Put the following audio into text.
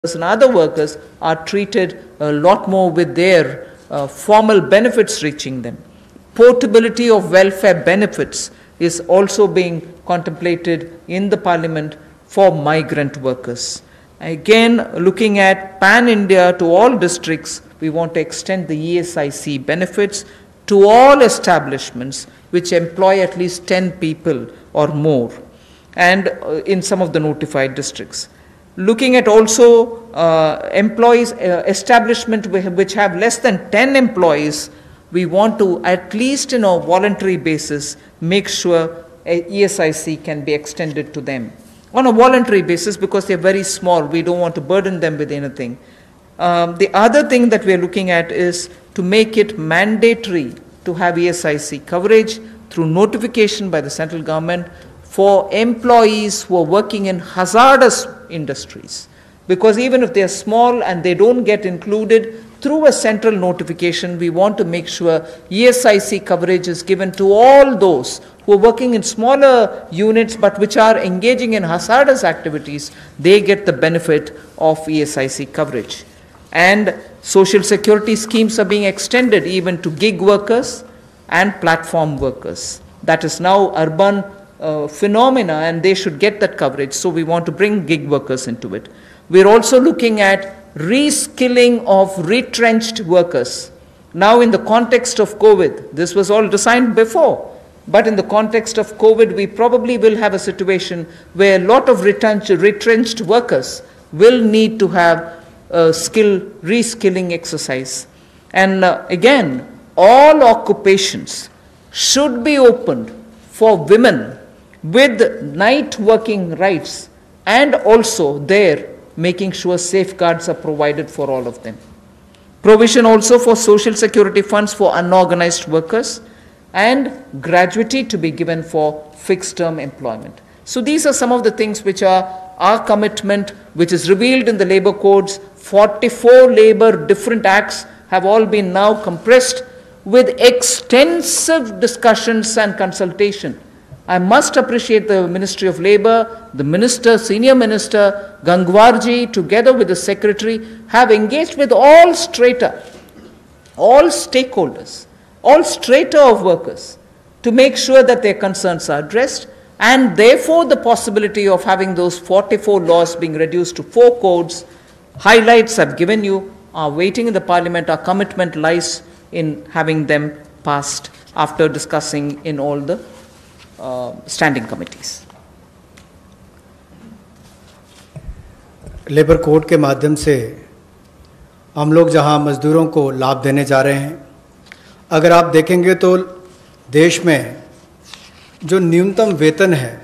and other workers are treated a lot more with their formal benefits reaching them. Portability of welfare benefits is also being contemplated in the Parliament for migrant workers. Again, looking at pan-India to all districts, we want to extend the ESIC benefits to all establishments which employ at least 10 people or more, and in some of the notified districts. Looking at also employees, establishment which have less than 10 employees, we want to, at least in a voluntary basis, make sure ESIC can be extended to them. On a voluntary basis, because they're very small, we don't want to burden them with anything. The other thing that we're looking at is to make it mandatory to have ESIC coverage through notification by the central government for employees who are working in hazardous industries. Because even if they are small and they don't get included through a central notification, we want to make sure ESIC coverage is given to all those who are working in smaller units but which are engaging in hazardous activities. They get the benefit of ESIC coverage. And social security schemes are being extended even to gig workers and platform workers. That is now urban phenomena, and they should get that coverage. So we want to bring gig workers into it. We're also looking at reskilling of retrenched workers. Now in the context of COVID, this was all designed before, but in the context of COVID, we probably will have a situation where a lot of retrenched workers will need to have a reskilling exercise. And again, all occupations should be opened for women with night working rights, and also there making sure safeguards are provided for all of them. Provision also for social security funds for unorganized workers, and gratuity to be given for fixed term employment. So these are some of the things which are our commitment, which is revealed in the labor codes. 44 labor different acts have all been now compressed with extensive discussions and consultation. I must appreciate the Ministry of Labour, the Minister, Senior Minister Gangwarji, together with the Secretary, have engaged with all strata, all stakeholders, all strata of workers, to make sure that their concerns are addressed, and therefore the possibility of having those 44 laws being reduced to 4 codes. Highlights I've given you are waiting in the Parliament. Our commitment lies in having them passed after discussing in all the standing committees. Labour code के माध्यम से हम लोग जहां मजदूरों को लाभ देने जा रहे हैं, अगर आप देखेंगे तो देश में जो न्यूनतम वेतन है